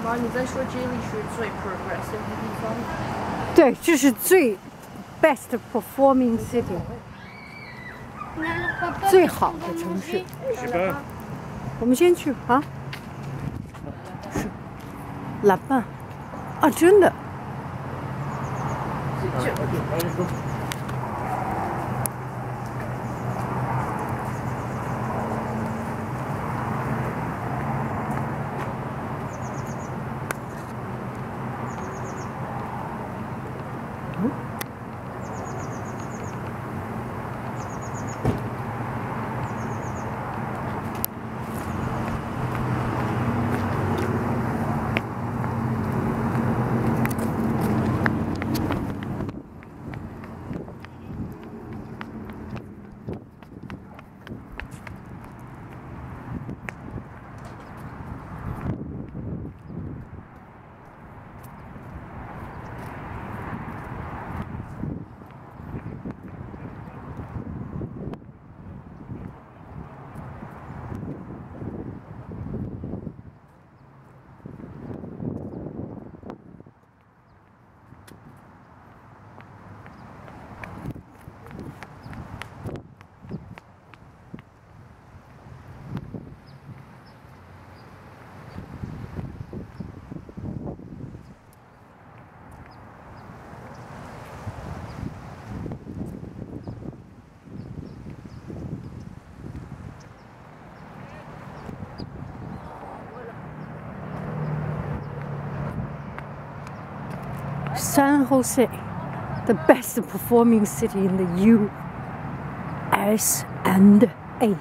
妈，你在说这里是最 progressive 的地方？ 对，这是最 best performing city， 最好的城市。 是吧？ 我们先去啊。是，蓝曼啊，真的。San Jose, the best performing city in the USA.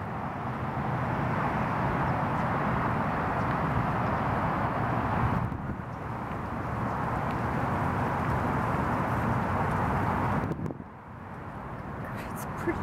It's pretty.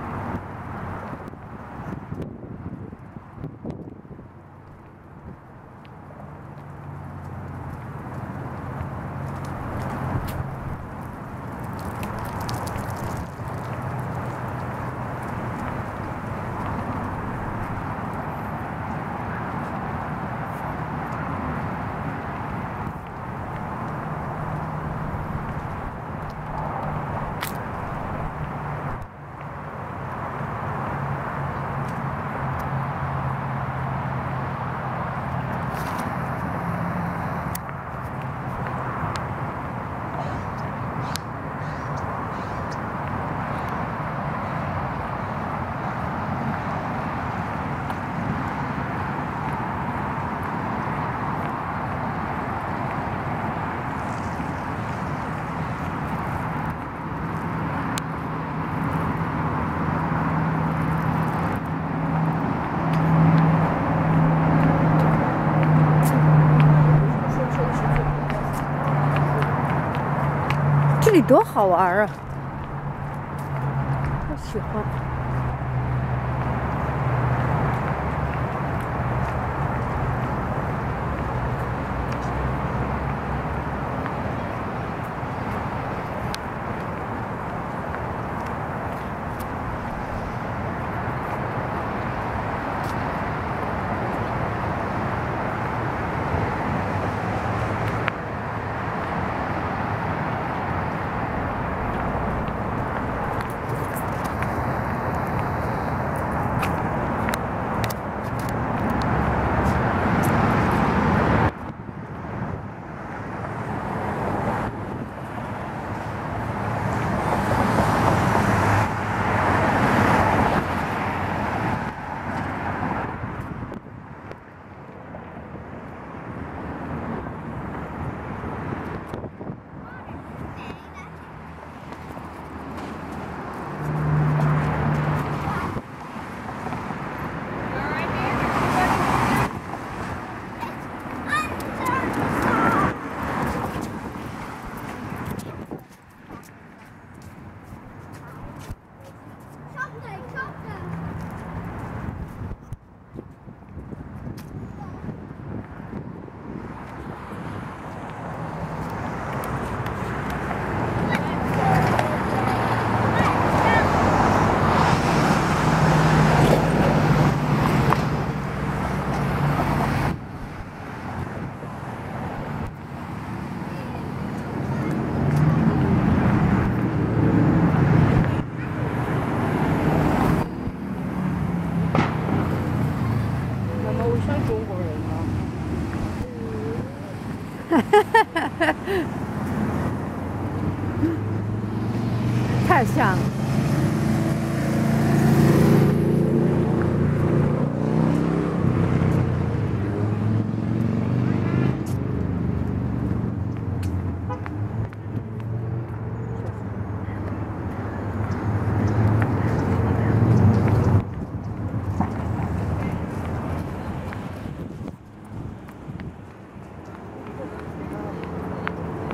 这里多好玩啊！我喜欢。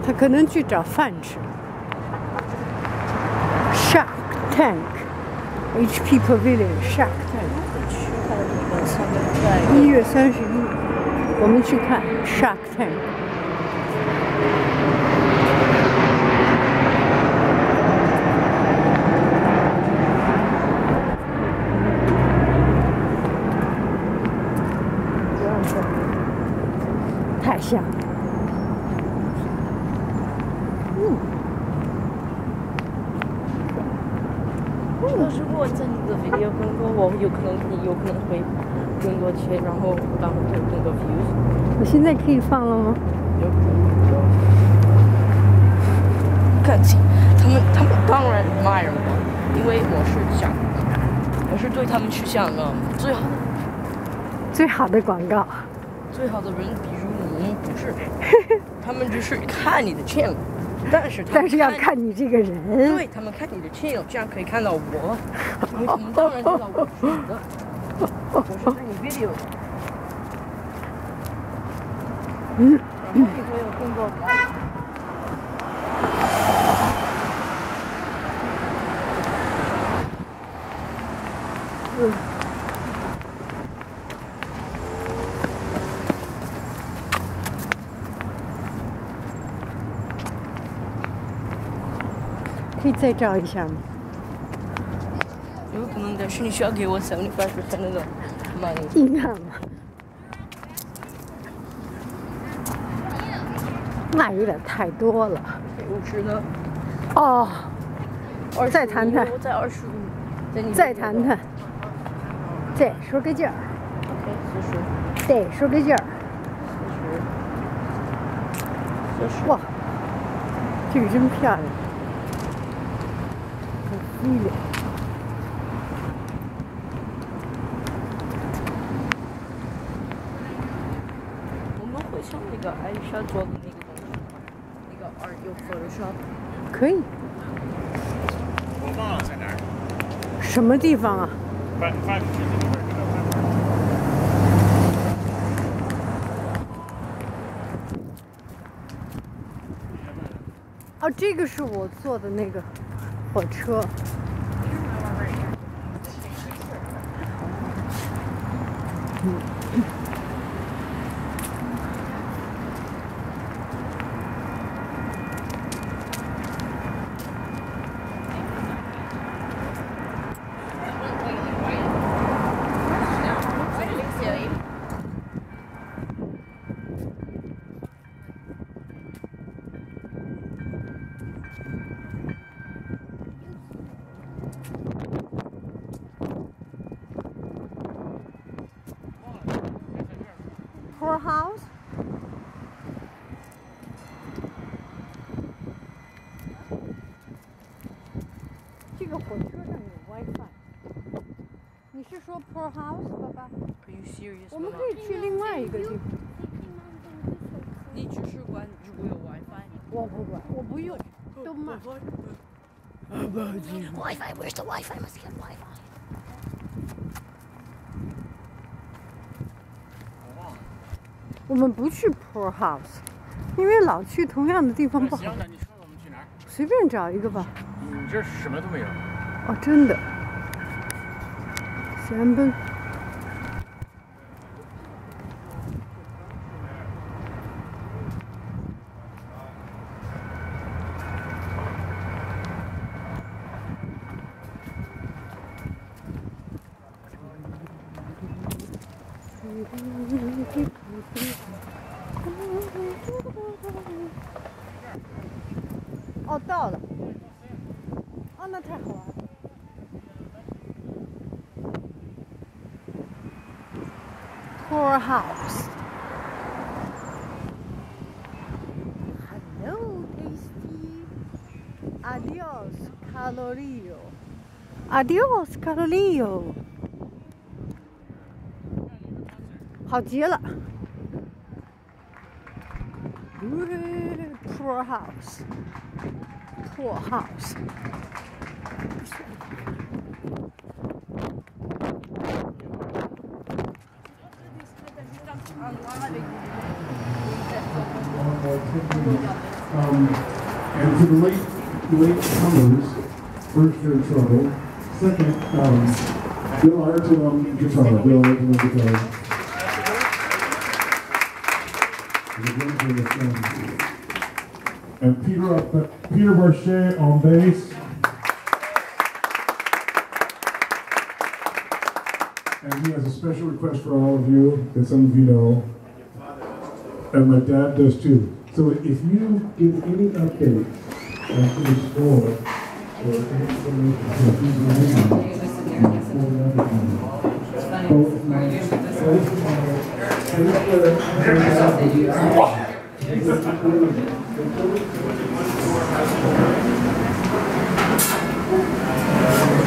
他可能去找饭吃。Shark Tank，HP Pavilion Shark Tank。1月31日，我们去看 Shark Tank。太像了。 如果在你的 video 更多，你有可能会更多钱，然后当然会有更多 views。 我现在可以放了吗？ 有可能。感情，他们当然骂人我，因为我是对他们去想最好的广告。 最好的人，比如我们不是，他们只是看你的 channel。但是要看你这个人， 对他们看你的 channel， 这样可以看到我，因为他们当然知道我是你的，我是拍你 video 的，然后你会有更多like。 可以再照一下吗？ 有可能，但是你需要给我75%的 money。 硬汉嘛，那有点太多了。 50呢？ 哦，再谈谈。 我在25。 再谈谈。再说个价儿。 OK，40。 再说个价儿。 40。 哇，这个真漂亮。 我们会像那个艾莎做的那个东西，那个art有 Photoshop。 可以。 我忘了在哪儿。 什么地方啊？哦，这个是我坐的那个火车。Poor house。这个火车上有 WiFi。你是说 Poor House， 爸爸 Are you serious？ 我们可以去另外一个地方。 你只是管如果有 WiFi。 我不管，我不用，都慢。 WiFi，Where's the Wi-Fi？Must get Wi-Fi。 我们不去 Poor House， 因为老去同样的地方不好。 行的，你说我们去哪儿？ 随便找一个吧。 你这什么都没有。 哦，真的。三奔。哦，到了。哦，那太好玩了。Poor House。Hello, tasty. Adios, Calorio. Adios, Calorio. 好极了。Poor House. Poor House. And to the late comers, first you're in trouble. Second, Bill Artelum guitar. Bill Artelum guitar. And Peter Barchet on bass. And he has a special request for all of you that some of you know. And my dad does too. So if you give any update after the score or any information,